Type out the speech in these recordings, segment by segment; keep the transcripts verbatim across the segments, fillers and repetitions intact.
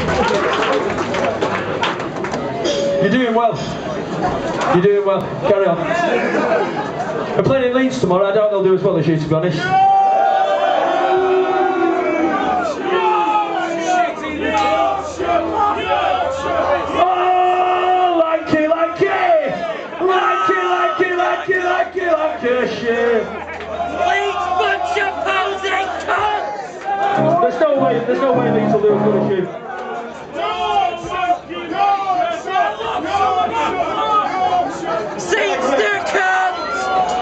You're doing well. You're doing well. Carry on. We're playing in Leeds tomorrow. I doubt they'll do as well as you, to be honest. Oh, lanky, lanky! Lanky, lanky, lanky, lanky, lanky, shit! Leeds bunch of posing cunts! There's no way, there's no way Leeds will do as good as you. Seinster cunts!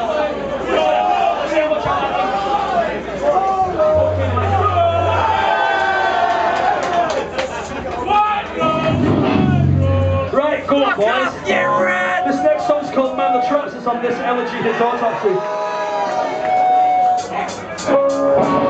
Right, go on, Fuck boys. off, you rat! This next song's called Man the Traps. It's on this Elegy Hits Autopsy.